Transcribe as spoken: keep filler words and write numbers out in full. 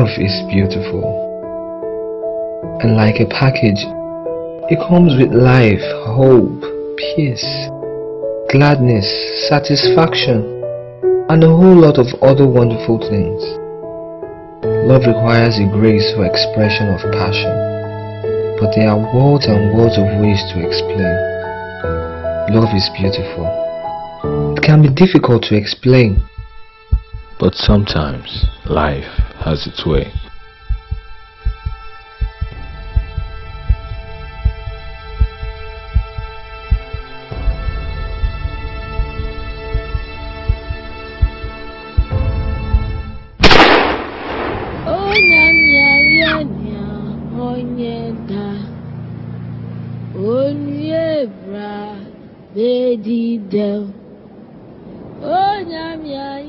Love is beautiful, and like a package, it comes with life, hope, peace, gladness, satisfaction, and a whole lot of other wonderful things. Love requires a graceful expression of passion, but there are words and words of ways to explain. Love is beautiful. It can be difficult to explain, but sometimes life has its way. Bedidel, oh nyamya